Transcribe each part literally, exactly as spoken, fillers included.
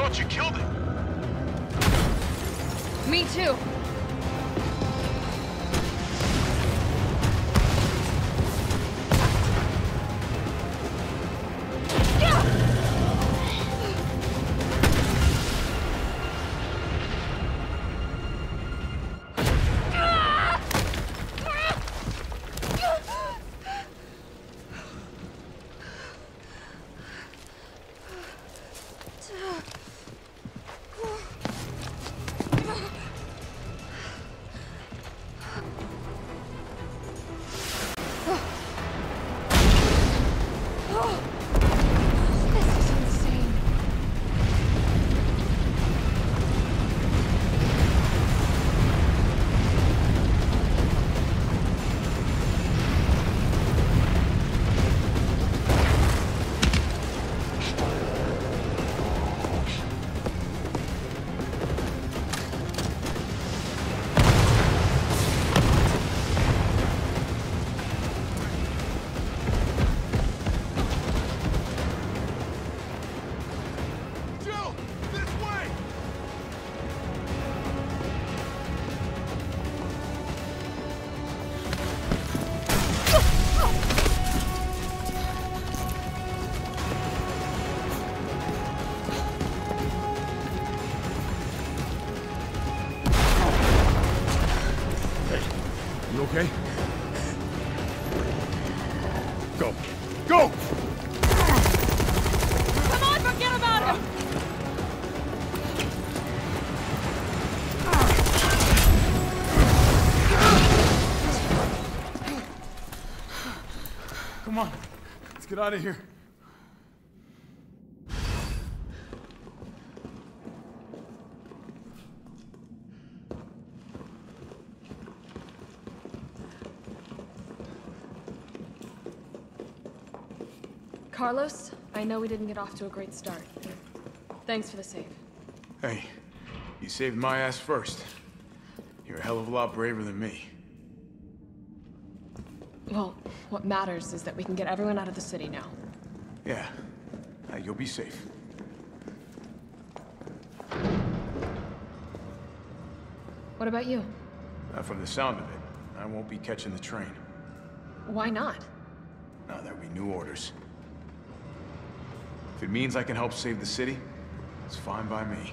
thought you killed him. Me too. You okay? Go. Go! Come on, forget about him! Come on. Let's get out of here. Carlos, I know we didn't get off to a great start. Thanks for the save. Hey, you saved my ass first. You're a hell of a lot braver than me. Well, what matters is that we can get everyone out of the city now. Yeah. Uh, you'll be safe. What about you? Uh, from the sound of it, I won't be catching the train. Why not? Now there'll be new orders. If it means I can help save the city, it's fine by me.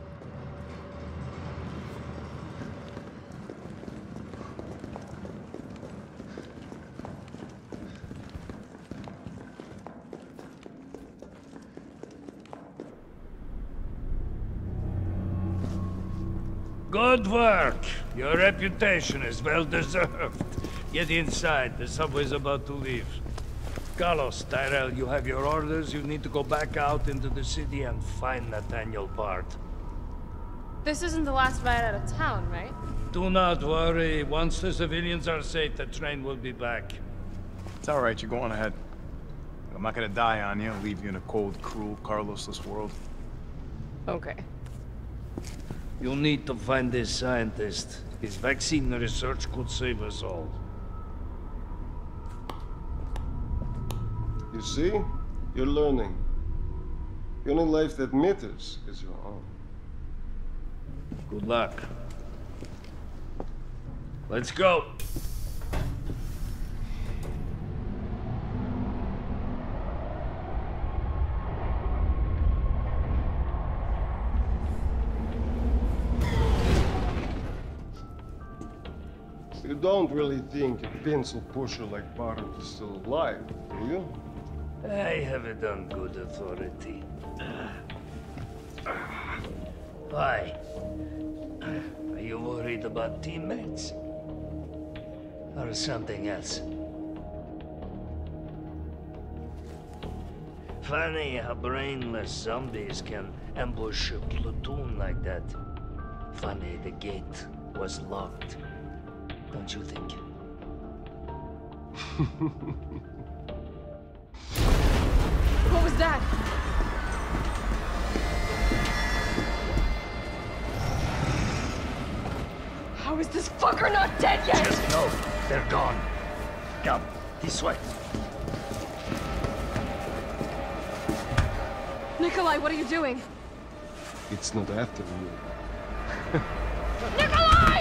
Good work. Your reputation is well deserved. Get inside. The subway's about to leave. Carlos, Tyrell, you have your orders. You need to go back out into the city and find Nathaniel Bard. This isn't the last ride out of town, right? Do not worry. Once the civilians are safe, the train will be back. It's all right, you're going ahead. I'm not gonna die on you, leave you in a cold, cruel, Carlosless world. Okay. You'll need to find this scientist. His vaccine research could save us all. You see? You're learning. The only life that matters is your own. Good luck. Let's go. You don't really think a pencil pusher like Bard is still alive, do you? I have it on good authority. Why? Are you worried about teammates? Or something else? Funny how brainless zombies can ambush a platoon like that. Funny the gate was locked. Don't you think? What was that? How is this fucker not dead yet? Just know they're gone. Come, this way. Nikolai, what are you doing? It's not after you. Nikolai!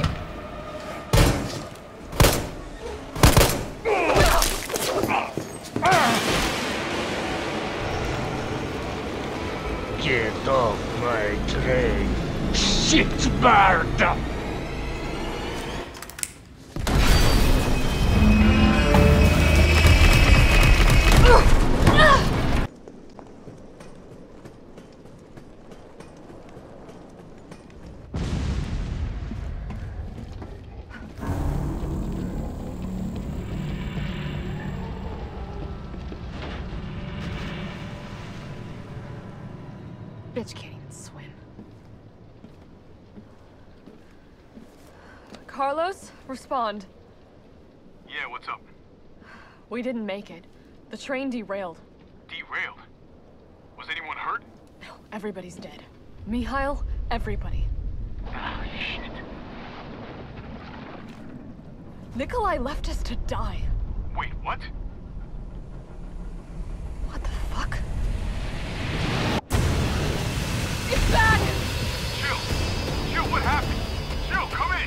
Get off my train, shitbird! Bitch can't even swim. Carlos, respond. Yeah, what's up? We didn't make it. The train derailed. Derailed? Was anyone hurt? No, everybody's dead. Mikhail, everybody. Ah, shit. Nikolai left us to die. Wait, what? What the fuck? It's back! Jill! Jill, what happened? Jill, come in!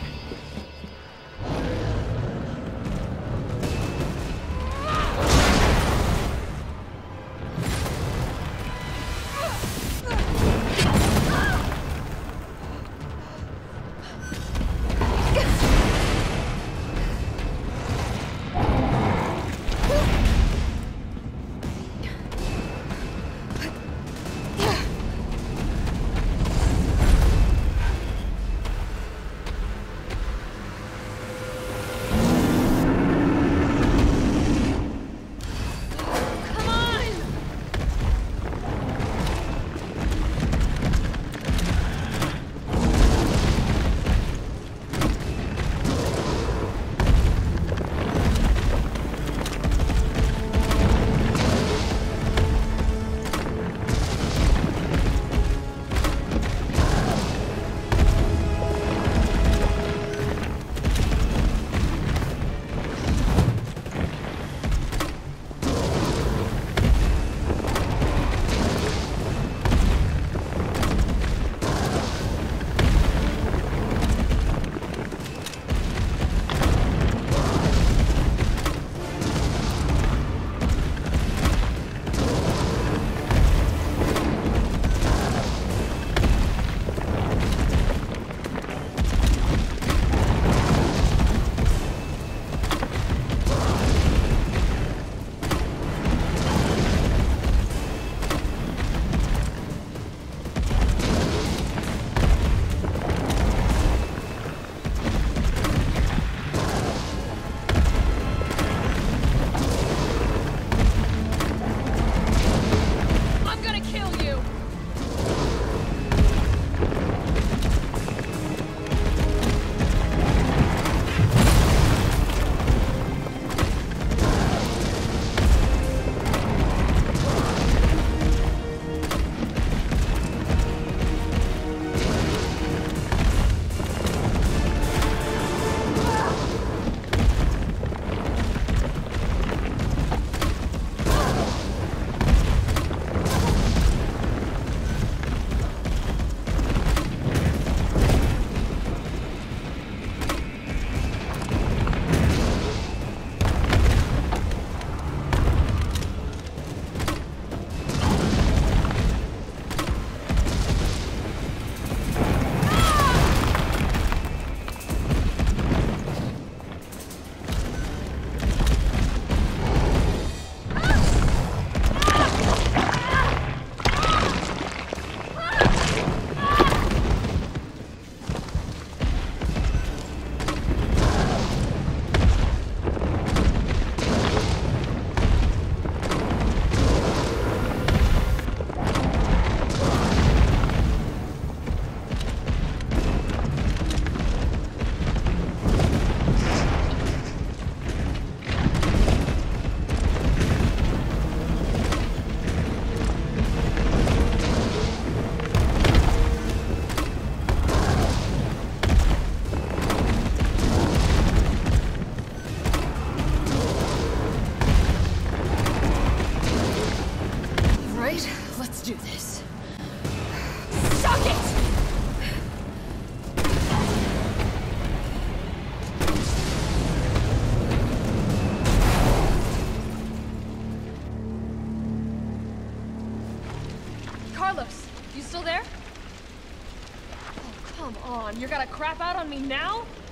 Carlos, you still there? Oh, come on. You're gonna crap out on me now?